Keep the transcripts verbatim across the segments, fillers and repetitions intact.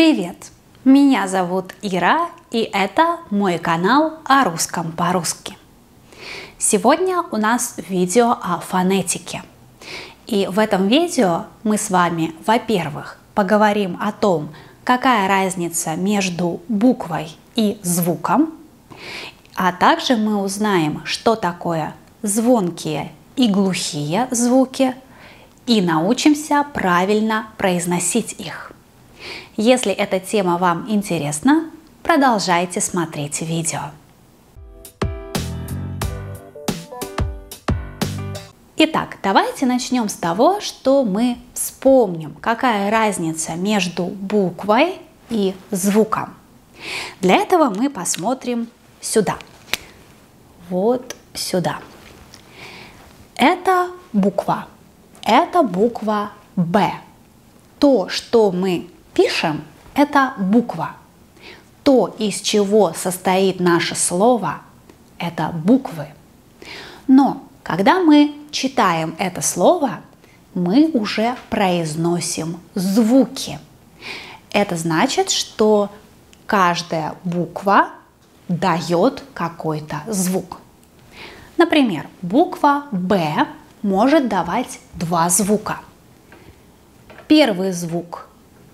Привет! Меня зовут Ира, и это мой канал о русском по-русски. Сегодня у нас видео о фонетике. И в этом видео мы с вами, во-первых, поговорим о том, какая разница между буквой и звуком, а также мы узнаем, что такое звонкие и глухие звуки, и научимся правильно произносить их. Если эта тема вам интересна, продолжайте смотреть видео. Итак, давайте начнем с того, что мы вспомним, какая разница между буквой и звуком. Для этого мы посмотрим сюда. Вот сюда. Это буква. Это буква Б. То, что мы пишем, это буква. То, из чего состоит наше слово, это буквы. Но когда мы читаем это слово, мы уже произносим звуки. Это значит, что каждая буква дает какой-то звук. Например, буква Б может давать два звука. Первый звук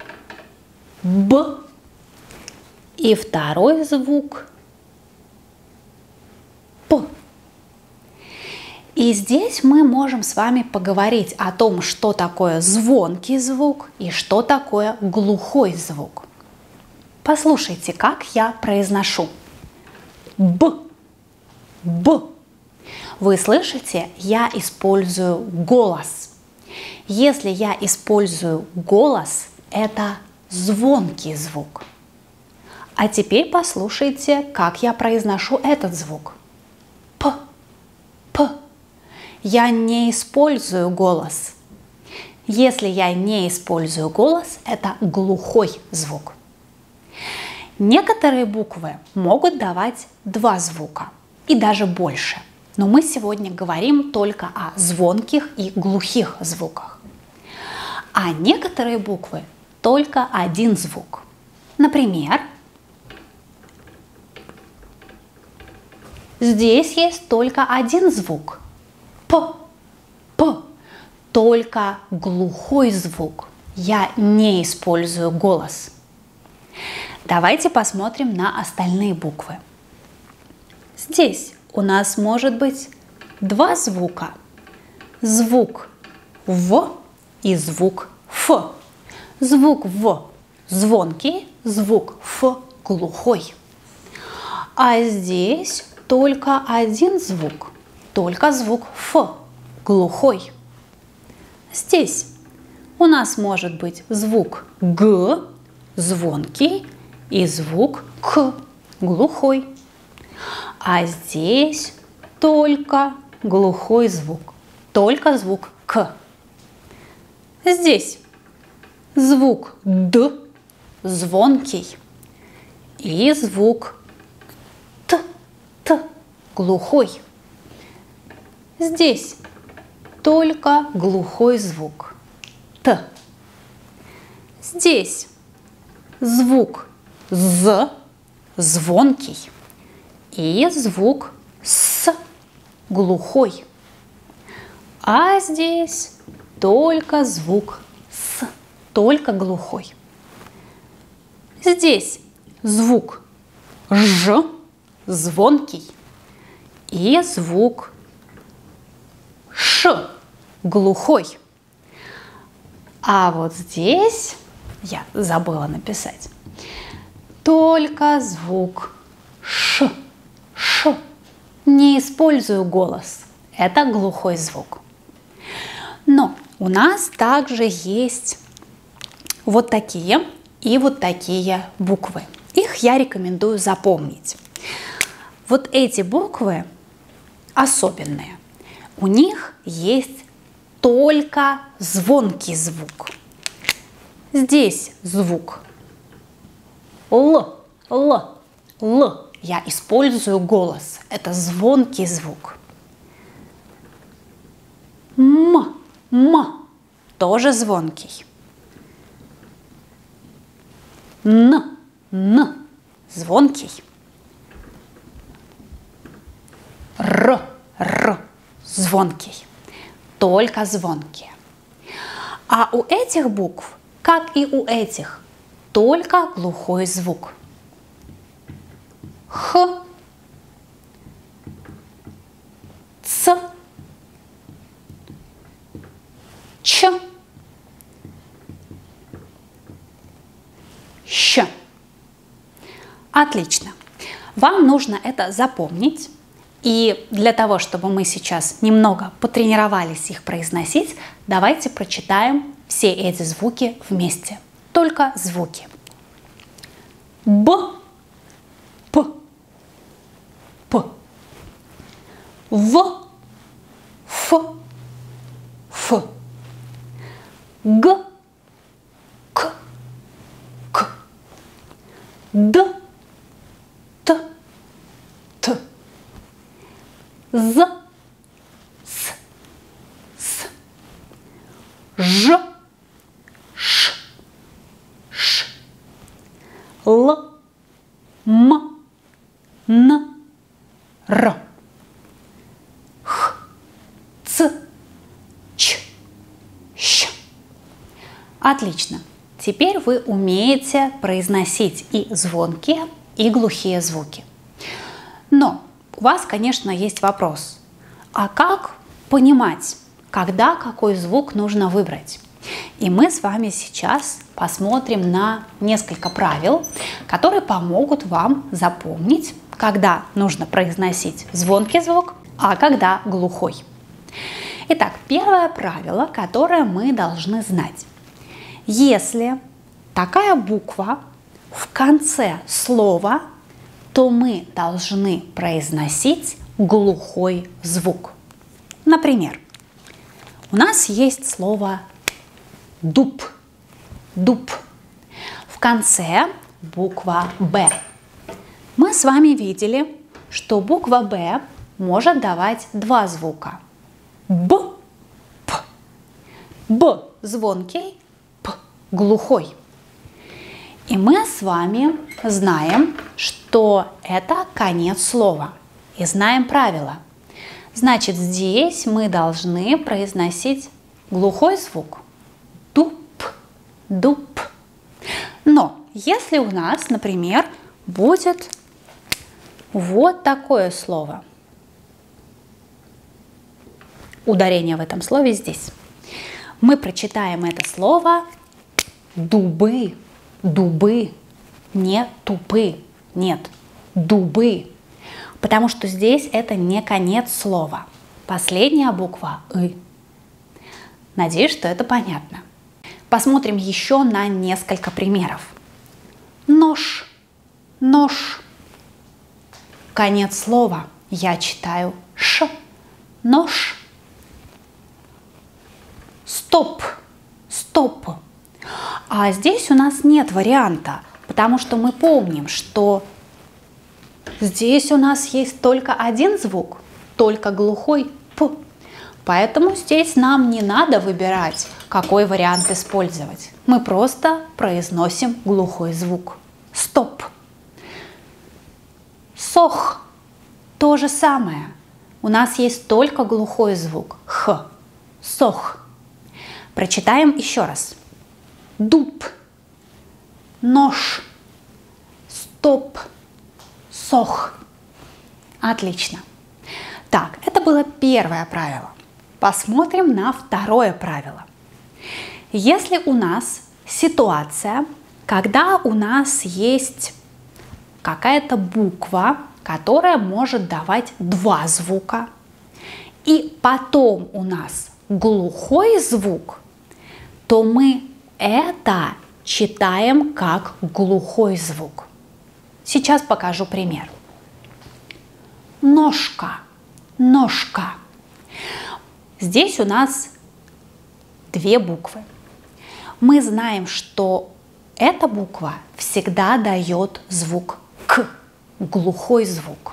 Б и второй звук П. И здесь мы можем с вами поговорить о том, что такое звонкий звук и что такое глухой звук. Послушайте, как я произношу. Б. Б. Вы слышите, я использую голос. Если я использую голос, это звонкий звук. А теперь послушайте, как я произношу этот звук. П. П. Я не использую голос. Если я не использую голос, это глухой звук. Некоторые буквы могут давать два звука и даже больше. Но мы сегодня говорим только о звонких и глухих звуках. А некоторые буквы только один звук. Например, здесь есть только один звук. П. П. Только глухой звук. Я не использую голос. Давайте посмотрим на остальные буквы. Здесь у нас может быть два звука. Звук В и звук Ф. Звук В звонкий, звук Ф глухой. А здесь только один звук, только звук Ф глухой. Здесь у нас может быть звук Г звонкий и звук К глухой. А здесь только глухой звук, только звук К. Здесь звук Д звонкий и звук Т, Т глухой. Здесь только глухой звук Т. Здесь звук З звонкий и звук С глухой. А здесь только звук С, только глухой. Здесь звук Ж звонкий и звук Ш глухой. А вот здесь я забыла написать только звук Ш. Ш. Не использую голос. Это глухой звук. Но у нас также есть вот такие и вот такие буквы. Их я рекомендую запомнить. Вот эти буквы особенные. У них есть только звонкий звук. Здесь звук Л, Л, Л. Я использую голос. Это звонкий звук. М, М. Тоже звонкий. Н, Н, звонкий. Р, Р, звонкий. Только звонкие. А у этих букв, как и у этих, только глухой звук. Х, Ц, Ч, Щ. Отлично. Вам нужно это запомнить. И для того, чтобы мы сейчас немного потренировались их произносить, давайте прочитаем все эти звуки вместе. Только звуки. Б, П, П, В, Ф, Ф, Г, К, К, Д, Т, Т, З, С, С, Ж, Ш, Ш, Л, М, Н, Р, Х, Ц, Ч, Щ. Отлично. Теперь вы умеете произносить и звонкие, и глухие звуки. Но у вас, конечно, есть вопрос. А как понимать, когда какой звук нужно выбрать? И мы с вами сейчас посмотрим на несколько правил, которые помогут вам запомнить, когда нужно произносить звонкий звук, а когда глухой. Итак, первое правило, которое мы должны знать. Если такая буква в конце слова, то мы должны произносить глухой звук. Например, у нас есть слово дуб, дуб. В конце буква Б. Мы с вами видели, что буква Б может давать два звука. Б, П. Б звонкий, П глухой. И мы с вами знаем, что это конец слова. И знаем правила. Значит, здесь мы должны произносить глухой звук. Дуб, дуб. Но если у нас, например, будет вот такое слово. Ударение в этом слове здесь. Мы прочитаем это слово дубы, дубы, не тупы, нет, дубы. Потому что здесь это не конец слова. Последняя буква «ы». Надеюсь, что это понятно. Посмотрим еще на несколько примеров. Нож, нож. Конец слова я читаю «ш». Нож. Стоп, стоп. А здесь у нас нет варианта, потому что мы помним, что здесь у нас есть только один звук, только глухой «п». Поэтому здесь нам не надо выбирать, какой вариант использовать. Мы просто произносим глухой звук. Стоп. Сох. То же самое. У нас есть только глухой звук «х». Сох. Прочитаем еще раз. Дуб. Нож. Стоп. Сох. Отлично. Так, это было первое правило. Посмотрим на второе правило. Если у нас ситуация, когда у нас есть какая-то буква, которая может давать два звука, и потом у нас глухой звук, то мы это читаем как глухой звук. Сейчас покажу пример. Ножка, ножка. Здесь у нас две буквы. Мы знаем, что эта буква всегда дает звук «к», глухой звук.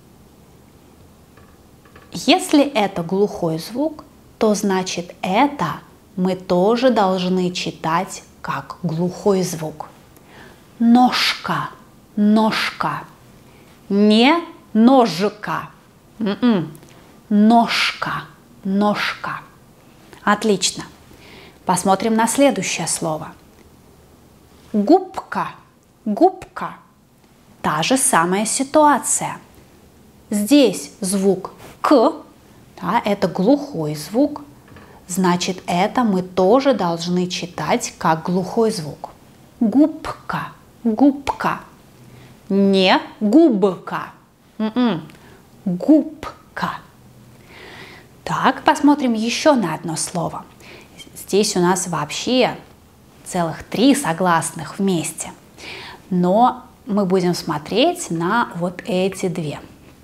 Если это глухой звук, то значит это мы тоже должны читать как глухой звук. ножка, ножка. Не ножка. М-м. Ножка, ножка. Отлично. Посмотрим на следующее слово. Губка, губка. Та же самая ситуация. Здесь звук «к», да, это глухой звук. Значит, это мы тоже должны читать как глухой звук. Губка, губка. Не губка. М-м. Губка. Так, посмотрим еще на одно слово. Здесь у нас вообще целых три согласных вместе. Но мы будем смотреть на вот эти две.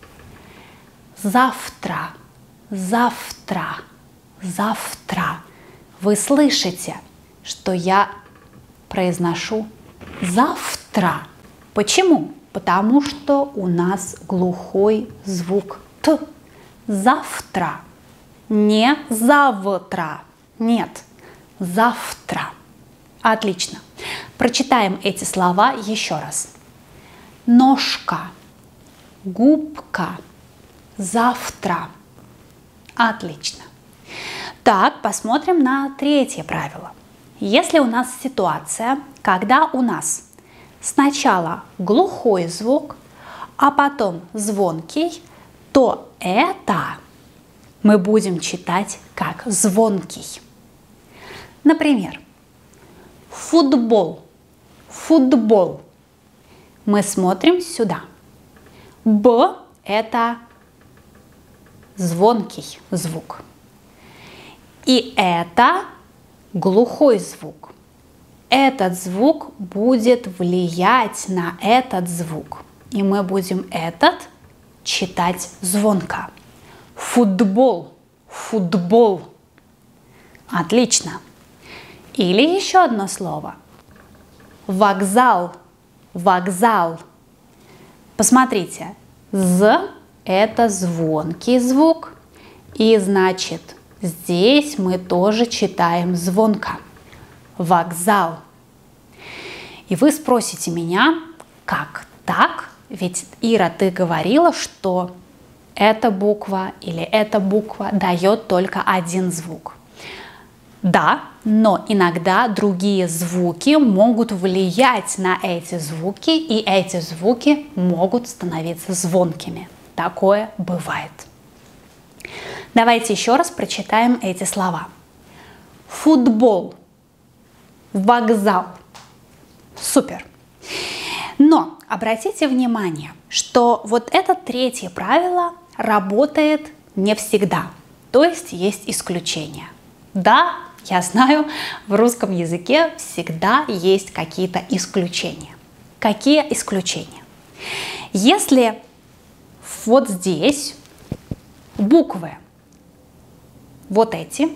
Завтра, завтра, завтра. Вы слышите, что я произношу завтра. Почему? Потому что у нас глухой звук Т. Завтра. Не завтра. Нет. Завтра. Отлично. Прочитаем эти слова еще раз. Ножка, губка, завтра. Отлично. Так, посмотрим на третье правило. Если у нас ситуация, когда у нас сначала глухой звук, а потом звонкий, то это мы будем читать как звонкий. Например, футбол, футбол. Мы смотрим сюда. Б – это звонкий звук. И это глухой звук. Этот звук будет влиять на этот звук. И мы будем этот читать звонко. Футбол, футбол. Отлично. Или еще одно слово. Вокзал, вокзал. Посмотрите, «з» – это звонкий звук, и значит, здесь мы тоже читаем звонко. Вокзал. И вы спросите меня, как так? Ведь, Ира, ты говорила, что эта буква или эта буква дает только один звук. Да, но иногда другие звуки могут влиять на эти звуки, и эти звуки могут становиться звонкими. Такое бывает. Давайте еще раз прочитаем эти слова. Футбол, вокзал. Супер. Но обратите внимание, что вот это третье правило работает не всегда. То есть есть исключения. Да, я знаю, в русском языке всегда есть какие-то исключения. Какие исключения? Если вот здесь буквы вот эти,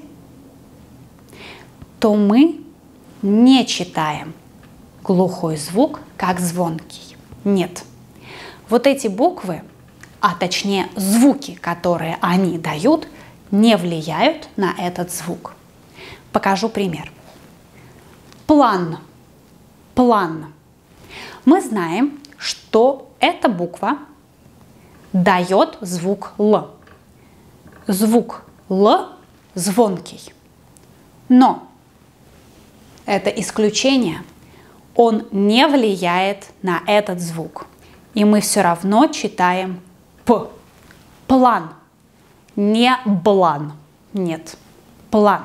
то мы не читаем глухой звук как звонкий. Нет. Вот эти буквы, а точнее звуки, которые они дают, не влияют на этот звук. Покажу пример. План. План. Мы знаем, что эта буква дает звук Л. Звук Л звонкий. Но это исключение. Он не влияет на этот звук. И мы все равно читаем П. План. Не блан. Нет. План.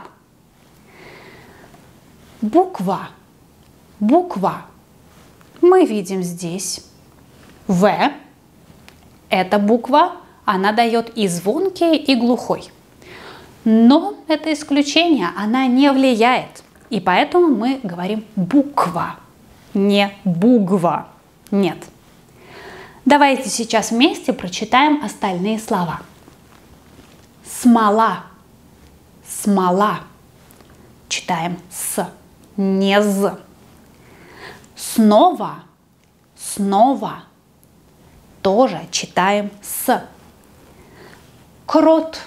Буква. Буква. Мы видим здесь В. Эта буква, она дает и звонкий, и глухой. Но это исключение, она не влияет. И поэтому мы говорим буква, не бугва. Нет. Давайте сейчас вместе прочитаем остальные слова. Смола. Смола. Читаем с, не з. Снова. Снова. Тоже читаем с. Крот.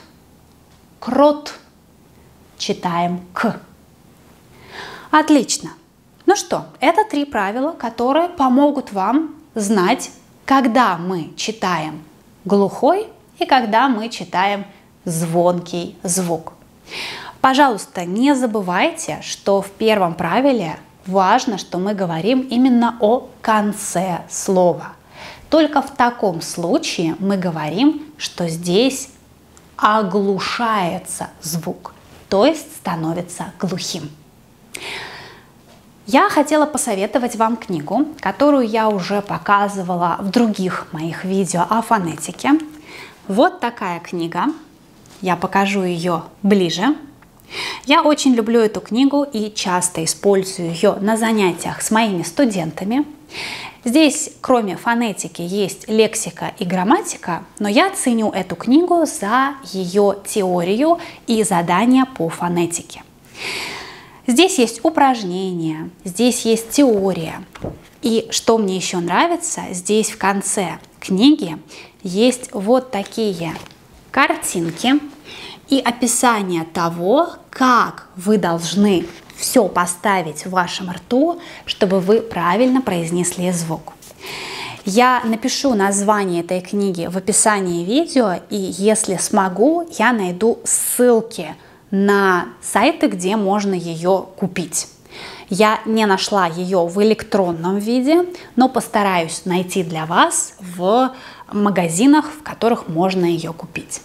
Крот. Читаем к. Отлично. Ну что, это три правила, которые помогут вам знать, когда мы читаем глухой и когда мы читаем звонкий звук. Пожалуйста, не забывайте, что в первом правиле важно, что мы говорим именно о конце слова. Только в таком случае мы говорим, что здесь оглушается звук, то есть становится глухим. Я хотела посоветовать вам книгу, которую я уже показывала в других моих видео о фонетике. Вот такая книга. Я покажу ее ближе. Я очень люблю эту книгу и часто использую ее на занятиях с моими студентами. Здесь, кроме фонетики, есть лексика и грамматика, но я ценю эту книгу за ее теорию и задания по фонетике. Здесь есть упражнения, здесь есть теория. И что мне еще нравится, здесь в конце книги есть вот такие картинки и описание того, как вы должны все поставить в вашем рту, чтобы вы правильно произнесли звук. Я напишу название этой книги в описании видео, и если смогу, я найду ссылки на сайты, где можно ее купить. Я не нашла ее в электронном виде, но постараюсь найти для вас в магазинах, в которых можно ее купить.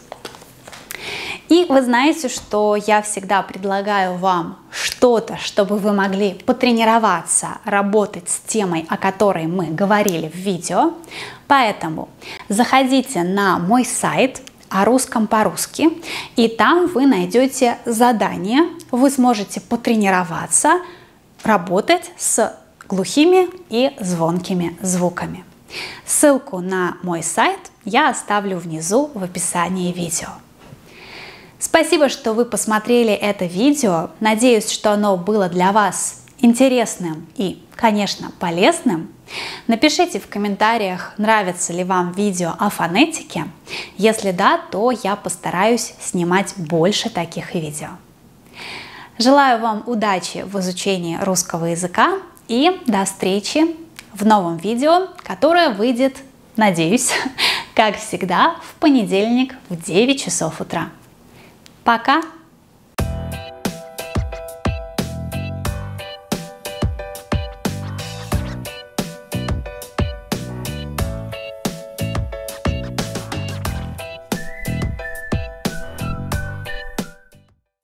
И вы знаете, что я всегда предлагаю вам что-то, чтобы вы могли потренироваться, работать с темой, о которой мы говорили в видео. Поэтому заходите на мой сайт о русском по-русски, и там вы найдете задание, вы сможете потренироваться, работать с глухими и звонкими звуками. Ссылку на мой сайт я оставлю внизу в описании видео. Спасибо, что вы посмотрели это видео. Надеюсь, что оно было для вас интересным и, конечно, полезным. Напишите в комментариях, нравится ли вам видео о фонетике. Если да, то я постараюсь снимать больше таких видео. Желаю вам удачи в изучении русского языка и до встречи в новом видео, которое выйдет, надеюсь, как всегда, в понедельник в девять часов утра. Пока!